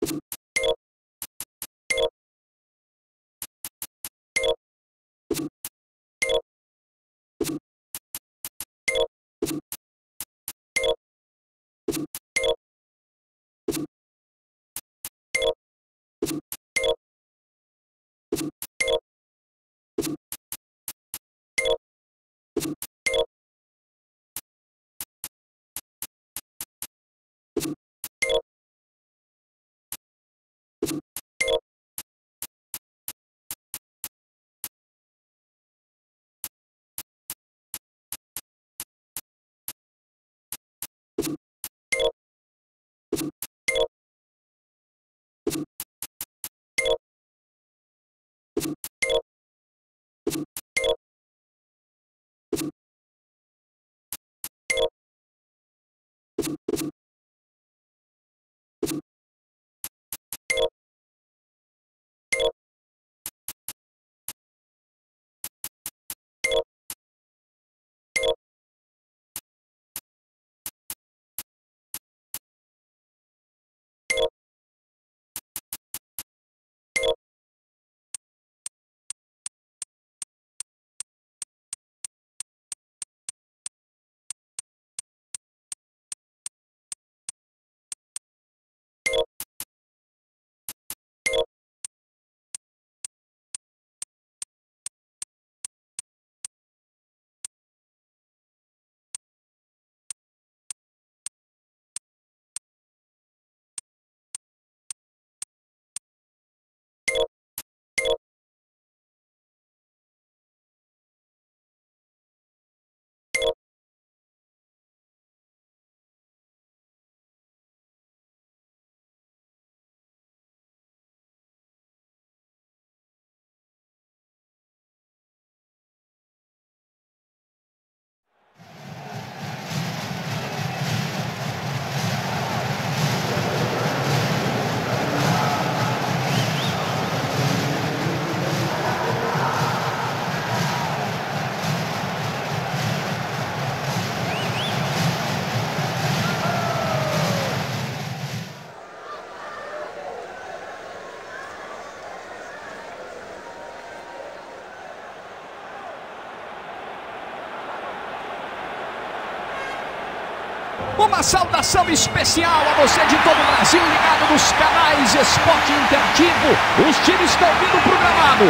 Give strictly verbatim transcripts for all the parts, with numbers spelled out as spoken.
Uma saudação especial a você de todo o Brasil, ligado nos canais Esporte Interativo. Os times estão vindo pro gramado.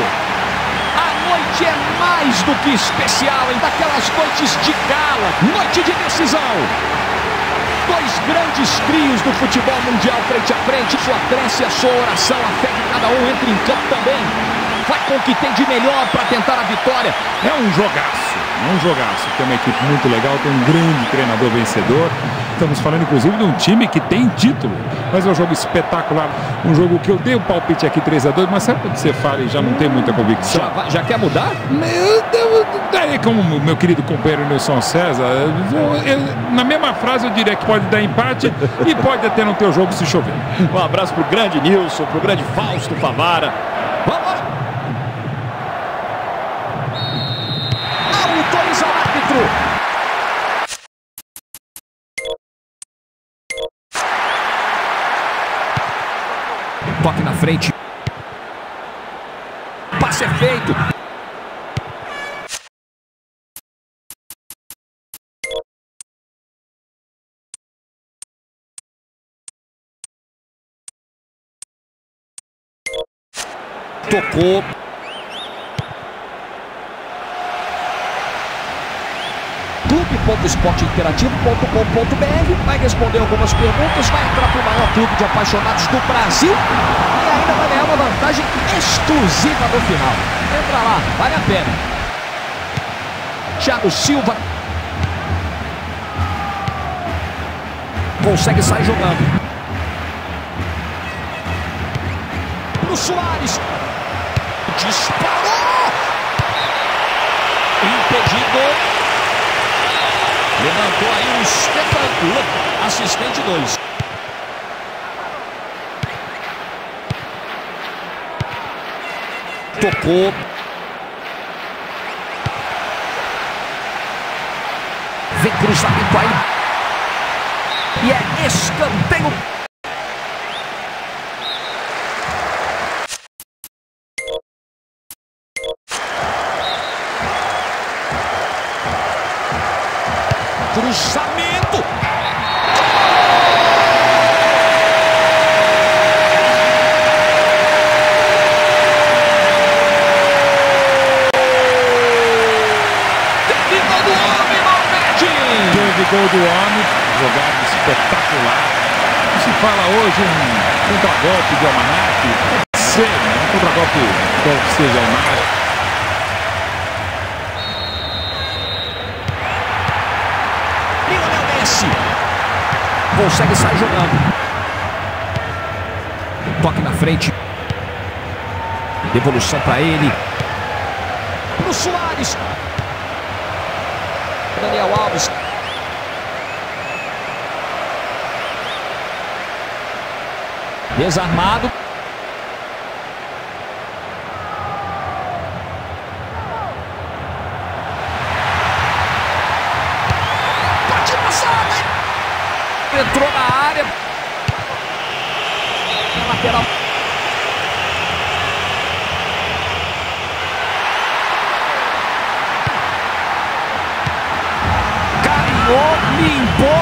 A noite é mais do que especial, hein? Daquelas noites de gala, noite de decisão. Dois grandes trios do futebol mundial frente a frente. Sua crença, a sua oração, a fé de cada um entra em campo também. Vai com o que tem de melhor para tentar a vitória. É um jogaço, é um jogaço. Tem uma equipe muito legal, tem um grande treinador vencedor. Estamos falando inclusive de um time que tem título. Mas é um jogo espetacular. Um jogo que eu dei o palpite aqui três a dois, mas sabe quando você fala e já não tem muita convicção? Já, já quer mudar? Meu Deus, daí como meu querido companheiro Nilson César, eu, eu, na mesma frase eu diria que pode dar empate e pode até não ter o jogo se chover. Um abraço pro grande Nilson, pro grande Fausto Favara. Vamos lá! Autoriza o árbitro! Toque na frente. Passe é feito. Tocou. clube ponto esporte interativo ponto com ponto br. Vai responder algumas perguntas, vai entrar para o maior clube de apaixonados do Brasil e ainda vai ganhar uma vantagem exclusiva no final. Entra lá, vale a pena. Thiago Silva consegue sair jogando. O Soares disparou, impedido. Levantou aí o Stefan, assistente dois. Tocou. Vem cruzamento aí. E é escanteio. Cruzamento. Terminou do homem, Malvete. Teve gol do homem, jogada espetacular. Se fala hoje um contragolpe de almanaque, pode ser, né? Um contragolpe qual que seja a imagem. Lionel Messi consegue sair jogando. Toque na frente. Devolução para ele. Pro Suárez. Daniel Alves. Desarmado. Pode passar. Entrou na área. Na lateral. Carinhou, limpou.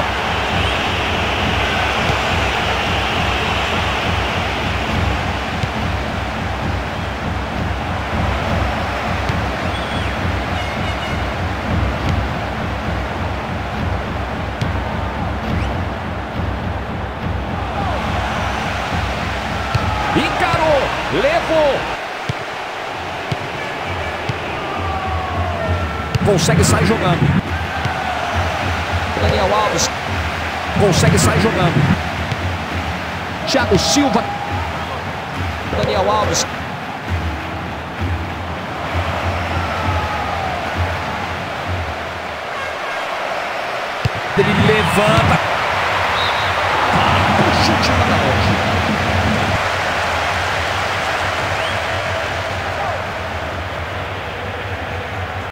Encarou, levou. Consegue sair jogando. Daniel Alves consegue sair jogando. Thiago Silva. Daniel Alves. Ele levanta. O chute lá na longe.